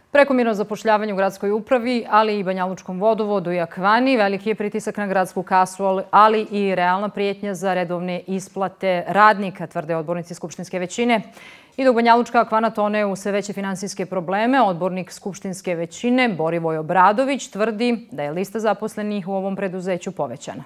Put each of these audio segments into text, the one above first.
Prekomjerno zapošljavanje u gradskoj upravi, ali i Banjalučkom vodovodu i Akvani, veliki je pritisak na gradsku kasu, ali i realna prijetnja za redovne isplate radnika, tvrde odbornici skupštinske većine. I dok Banjalučka Akvana tone u sve veće finansijske probleme, odbornik skupštinske većine Borivoj Obradović tvrdi da je lista zaposlenih u ovom preduzeću povećana.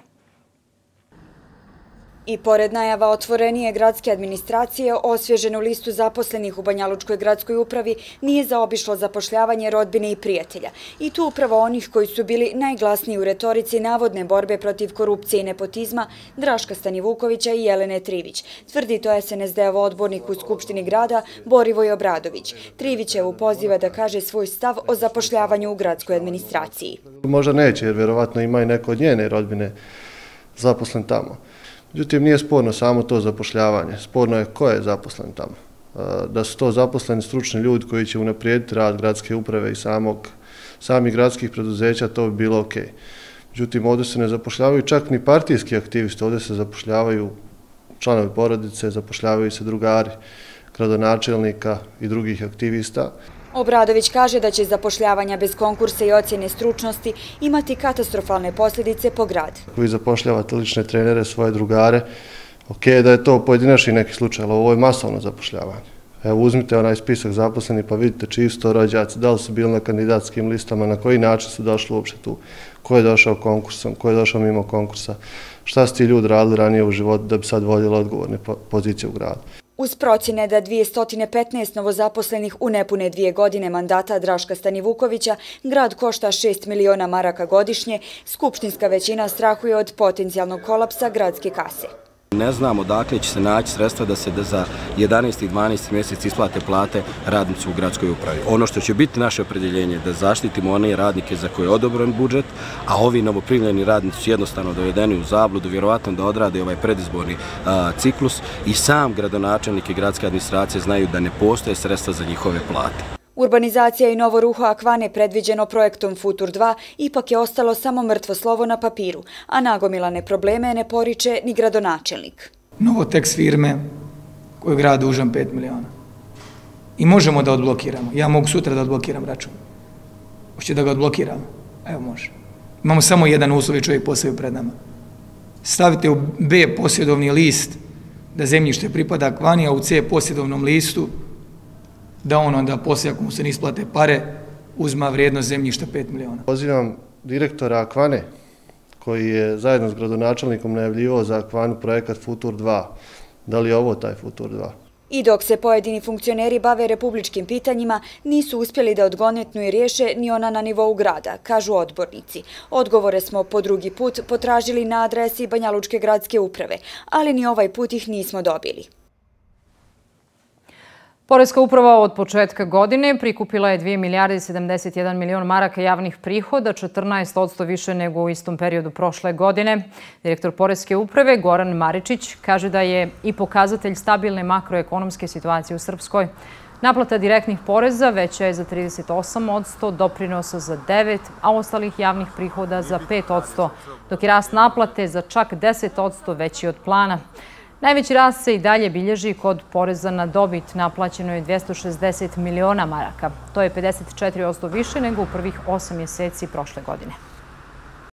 I pored najava otvorenije gradske administracije, osvježenu listu zaposlenih u Banjalučkoj gradskoj upravi nije zaobišlo zapošljavanje rodbine i prijatelja. I tu upravo onih koji su bili najglasniji u retorici navodne borbe protiv korupcije i nepotizma Draška Stanivukovića i Jelene Trivić. Tvrdi to SNSD-ov odbornik u Skupštini grada Borivoj Obradović. Trivićevu poziva da kaže svoj stav o zapošljavanju u gradskoj administraciji. Možda neće, jer vjerovatno ima i neko od njene rodbine zaposlen tamo. Međutim, nije sporno samo to zapošljavanje. Sporno je ko je zaposlen tamo. Da su to zaposleni stručni ljudi koji će unaprijediti rad gradske uprave i samih gradskih preduzeća, to bi bilo ok. Međutim, ovdje se ne zapošljavaju čak ni partijski aktivisti, ovdje se zapošljavaju članovi porodice, zapošljavaju se drugari, gradonačelnika i drugih aktivista. Obradović kaže da će zapošljavanja bez konkursa i ocjene stručnosti imati katastrofalne posljedice po grad. Vi zapošljavate lične trenere, svoje drugare, ok da je to pojedinačni neki slučaj, ali ovo je masovno zapošljavanje. Evo, uzmite onaj spisak zaposlenih pa vidite čiji su to rođaci, da li su bili na kandidatskim listama, na koji način su došli uopšte tu, ko je došao konkursom, ko je došao mimo konkursa, šta su ti ljudi radili ranije u životu da bi sad voljeli odgovorne pozicije u gradu. Uz procjene da 215 novozaposlenih u nepune 2 godine mandata Draška Stanivukovića grad košta 6 miliona maraka godišnje, skupštinska većina strahuje od potencijalnog kolapsa gradske kase. Ne znamo odakle će se naći sredstva da se za 11. i 12. mjesec isplate plate radnicu u gradskoj upravi. Ono što će biti naše opredjeljenje je da zaštitimo one radnike za koje je odobren budžet, a ovi novoprimljeni radnici su jednostavno dovedeni u zabludu, vjerovatno da odrade ovaj predizborni ciklus i sam gradonačelnik i gradska administracija znaju da ne postoje sredstva za njihove plate. Urbanizacija i novo ruho Akvane predviđeno projektom Futur 2 ipak je ostalo samo mrtvo slovo na papiru, a nagomilane probleme ne poriče ni gradonačelnik. Novoteks firme koju grad dužan 5 miliona. I možemo da odblokiramo. Ja mogu sutra da odblokiram račun. Hoćete da ga odblokiramo? Evo može. Imamo samo jedan uslov i čovjek postavio pred nama. Stavite u B posjedovni list da zemljište pripada Akvani, a u C posjedovnom listu da on onda poslije, ako mu se ne isplate pare, uzma vrijednost zemljišta 5 miliona. Pozivam direktora Akvane, koji je zajedno s gradonačelnikom najavljivao za Akvanu projekat Futur 2. Da li je ovo taj Futur 2? I dok se pojedini funkcioneri bave republičkim pitanjima, nisu uspjeli da odgonetnu i riješe ni ona na nivou grada, kažu odbornici. Odgovore smo po drugi put potražili na adresi Banjalučke gradske uprave, ali ni ovaj put ih nismo dobili. Poreska uprava od početka godine prikupila je 2 milijarde i 71 milion maraka javnih prihoda, 14% više nego u istom periodu prošle godine. Direktor Poreske uprave Goran Maričić kaže da je i pokazatelj stabilne makroekonomske situacije u Srpskoj. Naplata direktnih poreza veća je za 38%, doprinosa za 9%, a ostalih javnih prihoda za 5%, dok je rast naplate za čak 10% veći od plana. Najveći rast se i dalje bilježi kod poreza na dobit, naplaćeno je 260 miliona maraka. To je 54% više nego u prvih 8 mjeseci prošle godine.